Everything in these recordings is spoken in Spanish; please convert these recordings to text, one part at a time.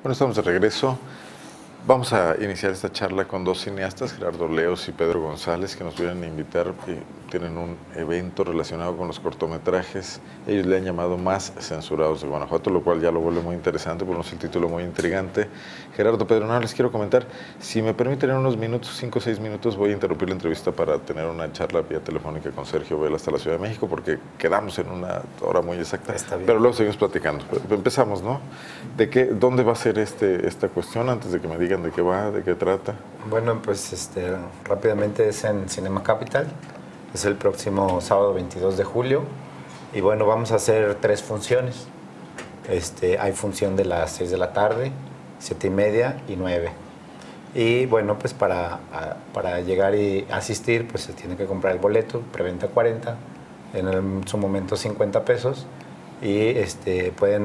Bueno, estamos de regreso. Vamos a iniciar esta charla con dos cineastas, Gerardo Leos y Pedro González, que nos vienen a invitar. Tienen un evento relacionado con los cortometrajes. Ellos le han llamado Más Censurados de Guanajuato, lo cual ya lo vuelve muy interesante, porque es el título muy intrigante. Gerardo, Pedro, no les quiero comentar. Si me permiten en unos minutos, 5 o 6 minutos, voy a interrumpir la entrevista para tener una charla vía telefónica con Sergio Vela hasta la Ciudad de México, porque quedamos en una hora muy exacta. Está bien. Pero luego seguimos platicando. Empezamos, ¿no? ¿Dónde va a ser esta cuestión antes de que me digan de qué va, de qué trata? Bueno, pues rápidamente es en Cinema Capital. Es el próximo sábado 22 de julio. Y bueno, vamos a hacer 3 funciones. Hay función de las 6 de la tarde, 7:30 y 9. Y bueno, pues para llegar y asistir, pues se tiene que comprar el boleto, preventa 40, en su momento 50 pesos. Y pueden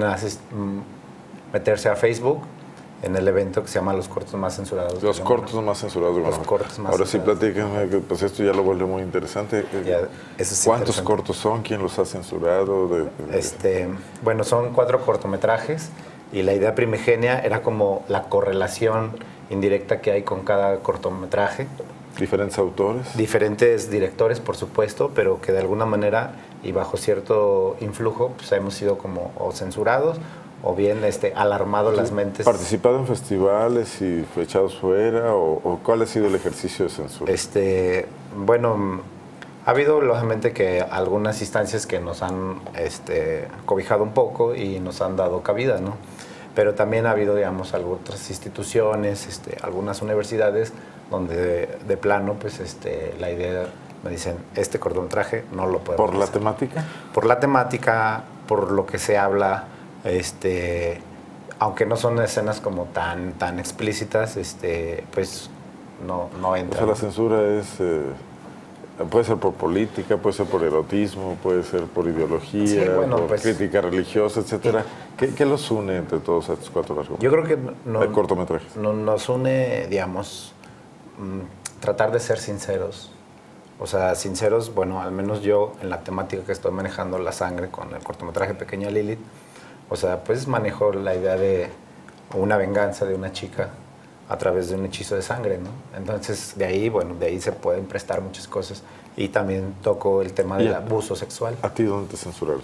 meterse a Facebook en el evento que se llama Los Cortos Más Censurados. Los cortos más censurados. Los cortos más Ahora censurados. sí, platíquenme, que pues esto ya lo vuelve muy interesante. Ya, eso es ¿Cuántos interesante. cortos son? ¿Quién los ha censurado? Bueno, son 4 cortometrajes y la idea primigenia era como la correlación indirecta que hay con cada cortometraje. ¿Diferentes autores? Diferentes directores, por supuesto, pero que de alguna manera y bajo cierto influjo pues hemos sido como o censurados o bien alarmado las mentes. ¿Participado en festivales y echados fuera? ¿O cuál ha sido el ejercicio de censura? Bueno, ha habido lógicamente que algunas instancias que nos han cobijado un poco y nos han dado cabida, ¿no? Pero también ha habido, digamos, otras instituciones, algunas universidades donde de plano, pues la idea, me dicen, este cortometraje no lo podemos ¿Por la hacer. temática? Por la temática, por lo que se habla, aunque no son escenas como tan explícitas, pues no entra. O sea, la censura es... puede ser por política, puede ser por erotismo, puede ser por ideología, Sí, bueno, por pues, crítica religiosa, etcétera. ¿Qué los une entre todos estos 4 largometrajes? Yo creo que De cortometrajes. nos une, digamos, tratar de ser sinceros. O sea, sinceros, bueno, al menos yo en la temática que estoy manejando, la sangre, con el cortometraje Pequeña Lilith, o sea, pues manejo la idea de una venganza de una chica a través de un hechizo de sangre, ¿no? Entonces, de ahí se pueden prestar muchas cosas. Y también toco el tema del abuso sexual. ¿A ti dónde te censuraron?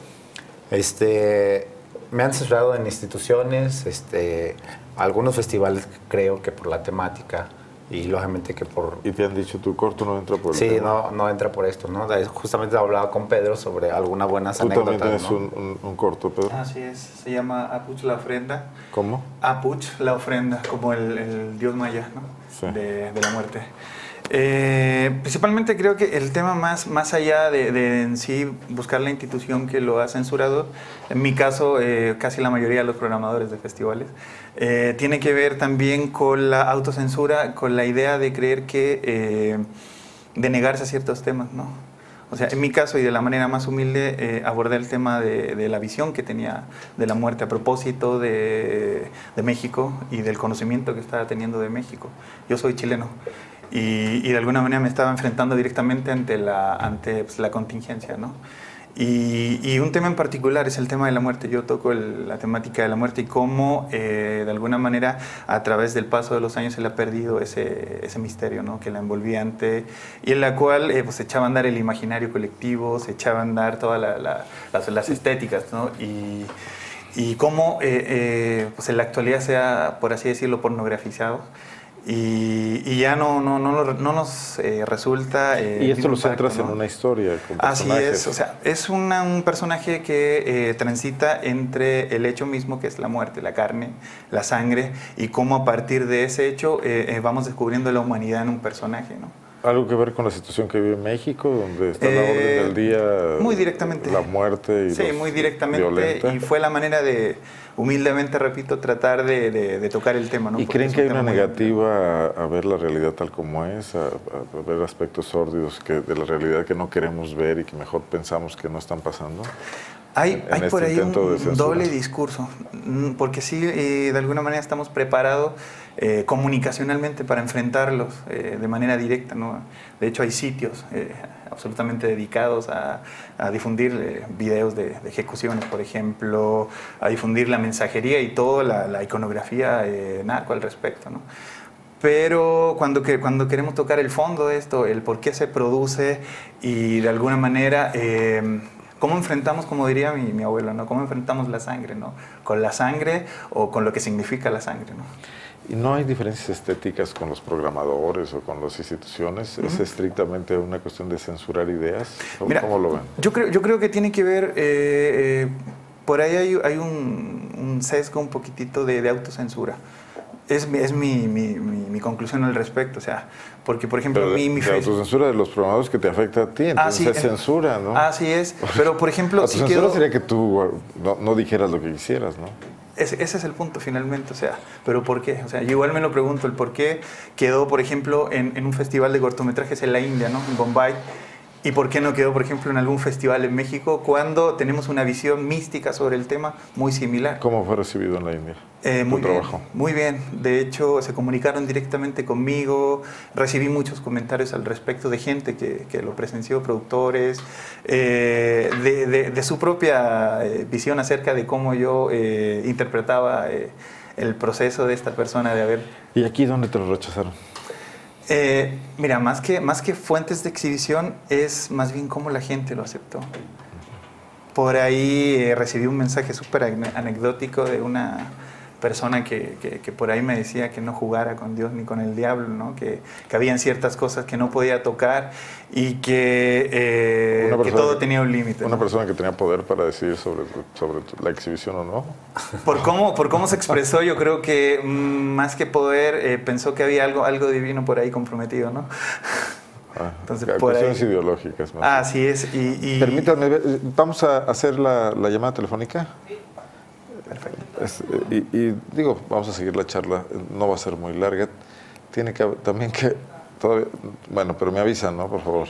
Me han censurado en instituciones, algunos festivales creo que por la temática y lógicamente que por... ¿Y te han dicho tu corto no entra por el Sí, tema? no entra por esto, ¿no? Justamente hablaba con Pedro sobre algunas buenas Tú anécdotas, también tienes ¿no? un corto, Pedro. Así es, se llama Apuch la ofrenda. ¿Cómo? Apuch la ofrenda, como el dios maya, ¿no? Sí. De la muerte. Principalmente creo que el tema más allá de en sí buscar la institución que lo ha censurado, en mi caso casi la mayoría de los programadores de festivales, tiene que ver también con la autocensura, con la idea de creer que de negarse a ciertos temas, ¿no? O sea, en mi caso y de la manera más humilde abordé el tema de la visión que tenía de la muerte a propósito de México y del conocimiento que estaba teniendo de México. Yo soy chileno. Y de alguna manera me estaba enfrentando directamente ante la contingencia, ¿no? Y un tema en particular es el tema de la muerte. Yo toco la temática de la muerte y cómo, de alguna manera, a través del paso de los años se le ha perdido ese misterio, ¿no? Que la envolvía antes y en la cual pues, se echaba a andar el imaginario colectivo, se echaba a andar todas las estéticas, ¿no? Y cómo pues en la actualidad se ha, por así decirlo, pornografizado. Y ya no nos resulta... y esto lo centras, ¿no?, en una historia con personajes. Así es, o sea, es un personaje que transita entre el hecho mismo, que es la muerte, la carne, la sangre, y cómo a partir de ese hecho vamos descubriendo la humanidad en un personaje, ¿no? ¿Algo que ver con la situación que vive México, donde está la orden del día? Muy directamente. La muerte y sí, muy directamente. violenta. Y fue la manera de, humildemente, repito, tratar de tocar el tema, ¿no? ¿Y Porque creen es que hay un una tema muy negativa a ver la realidad tal como es, a ver aspectos sórdidos de la realidad que no queremos ver y que mejor pensamos que no están pasando? Hay en por ahí intento de un censura? doble discurso, porque sí, de alguna manera estamos preparados comunicacionalmente para enfrentarlos de manera directa, ¿no? De hecho, hay sitios absolutamente dedicados a difundir videos de ejecuciones, por ejemplo, a difundir la mensajería y toda la iconografía narco al respecto, ¿no? Pero cuando queremos tocar el fondo de esto, el por qué se produce y de alguna manera cómo enfrentamos, como diría mi abuelo, ¿no? Cómo enfrentamos la sangre, ¿no? Con la sangre o con lo que significa la sangre, ¿no? ¿Y no hay diferencias estéticas con los programadores o con las instituciones? ¿Es estrictamente una cuestión de censurar ideas? Mira, ¿Cómo lo ven? Yo creo que tiene que ver, por ahí hay un sesgo un poquitito de autocensura. Es mi conclusión al respecto, o sea, porque por ejemplo Pero mi de Facebook... autocensura de los programadores que te afecta a ti, entonces sí, es censura, ¿no? Así es, pero por ejemplo... Autocensura sería que tú no dijeras lo que quisieras, ¿no? Ese es el punto finalmente, o sea, ¿pero por qué? O sea, yo igual me lo pregunto, el por qué quedó, por ejemplo, en un festival de cortometrajes en la India, ¿no? En Bombay, y por qué no quedó, por ejemplo, en algún festival en México cuando tenemos una visión mística sobre el tema muy similar. ¿Cómo fue recibido en la India? Muy bien, trabajo. muy bien. De hecho, se comunicaron directamente conmigo, recibí muchos comentarios al respecto de gente que lo presenció, productores, de su propia visión acerca de cómo yo interpretaba el proceso de esta persona de haber... ¿Y aquí dónde te lo rechazaron? Mira, más que fuentes de exhibición, es más bien cómo la gente lo aceptó. Por ahí recibí un mensaje súper anecdótico de una persona que por ahí me decía que no jugara con Dios ni con el diablo, ¿no? Que habían ciertas cosas que no podía tocar y que todo tenía un límite. Una ¿no? persona que tenía poder para decidir sobre la exhibición o no. Por cómo se expresó, yo creo que más que poder, pensó que había algo divino por ahí comprometido, ¿no? Entonces, cuestiones ideológicas. Más así es. Permítanme, vamos a hacer la llamada telefónica. Perfecto. Y digo, vamos a seguir la charla, no va a ser muy larga. Tiene que también que todavía, bueno, pero me avisan, ¿no? Por favor.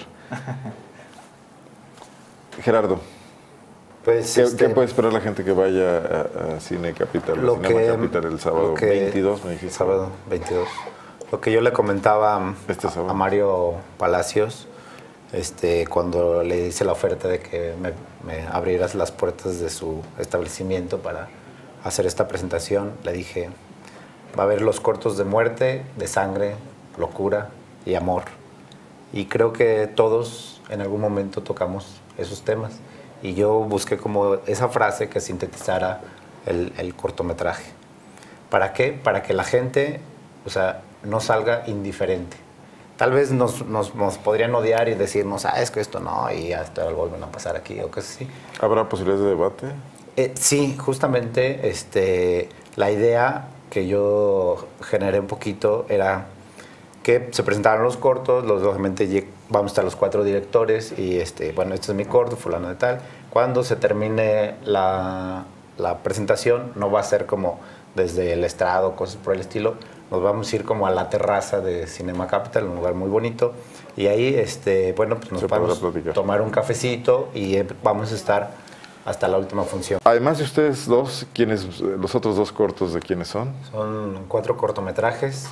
Gerardo, pues ¿qué puede esperar la gente que vaya a Cine Capital, Cinema Capital el sábado 22, me dijiste? Sábado 22. Lo que yo le comentaba a Mario Palacios, cuando le hice la oferta de que me abrieras las puertas de su establecimiento para hacer esta presentación, le dije, va a haber los cortos de muerte, de sangre, locura y amor. Y creo que todos en algún momento tocamos esos temas. Y yo busqué como esa frase que sintetizara el cortometraje. ¿Para qué? Para que la gente, o sea, no salga indiferente. Tal vez nos podrían odiar y decirnos, es que esto no, y ya esto lo vuelven a pasar aquí, o cosas así. ¿Habrá posibilidades de debate? Sí, justamente la idea que yo generé un poquito era que se presentaron los cortos, lógicamente vamos a estar los 4 directores y bueno, este es mi corto, fulano de tal. Cuando se termine la presentación, no va a ser como desde el estrado, cosas por el estilo, nos vamos a ir como a la terraza de Cinema Capital, un lugar muy bonito, y ahí, bueno, pues nos vamos a tomar un cafecito y vamos a estar hasta la última función. Además de ustedes dos, los otros 2 cortos de quiénes son? Son 4 cortometrajes.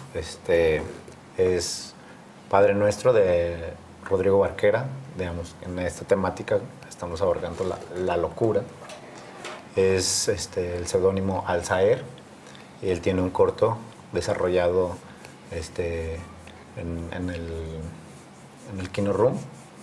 Es Padre Nuestro de Rodrigo Barquera, digamos, en esta temática estamos abarcando la locura. Es el seudónimo Alzaer y él tiene un corto desarrollado en el Kino Room,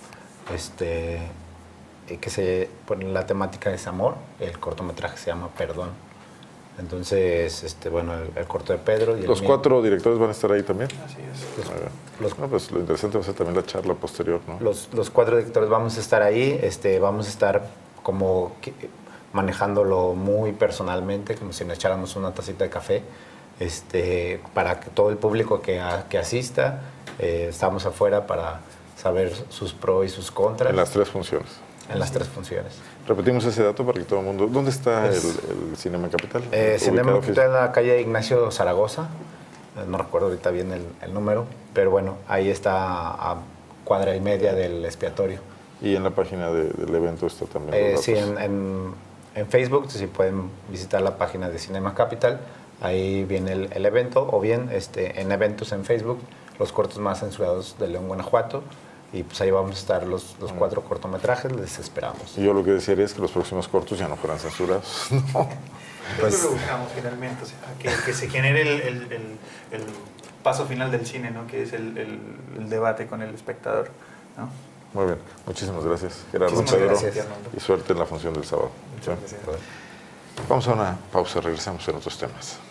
que la temática es amor. El cortometraje se llama Perdón. Entonces, bueno, el corto de Pedro. Y ¿Los 4 directores van a estar ahí también? Así es. Pues lo interesante va a ser también la charla posterior, ¿no? Los 4 directores vamos a estar ahí, vamos a estar como manejándolo muy personalmente, como si nos echáramos una tacita de café, para que todo el público que asista, estamos afuera para saber sus pros y sus contras. En las 3 funciones. En las 3 funciones. Repetimos ese dato para que todo el mundo... ¿Dónde está el Cinema Capital? Cinema Capital en la calle Ignacio Zaragoza. No recuerdo ahorita bien el número, pero bueno, ahí está a 1.5 cuadras del expiatorio. Y en la página del evento está también los Sí, datos. en Facebook, si pueden visitar la página de Cinema Capital, ahí viene el evento, o bien en eventos en Facebook, los cortos más censurados de León, Guanajuato, y pues ahí vamos a estar los 4 cortometrajes, les esperamos. Y yo lo que desearía es que los próximos cortos ya no fueran censurados. No. Pues, eso lo buscamos finalmente, o sea, que se genere el paso final del cine, ¿no? Que es el debate con el espectador, ¿no? Muy bien, muchísimas gracias, Gerardo, Muchas Pedro, gracias. y suerte en la función del sábado. Muchas gracias. Vamos a una pausa, regresamos en otros temas.